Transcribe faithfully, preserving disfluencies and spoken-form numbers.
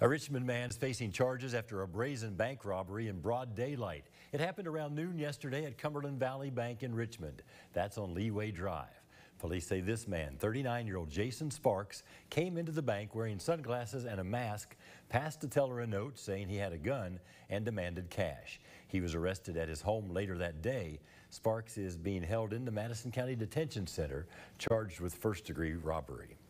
A Richmond man is facing charges after a brazen bank robbery in broad daylight. It happened around noon yesterday at Cumberland Valley Bank in Richmond. That's on Leeway Drive. Police say this man, thirty-nine-year-old Jason Sparks, came into the bank wearing sunglasses and a mask, passed the teller a note saying he had a gun, and demanded cash. He was arrested at his home later that day. Sparks is being held in the Madison County Detention Center, charged with first-degree robbery.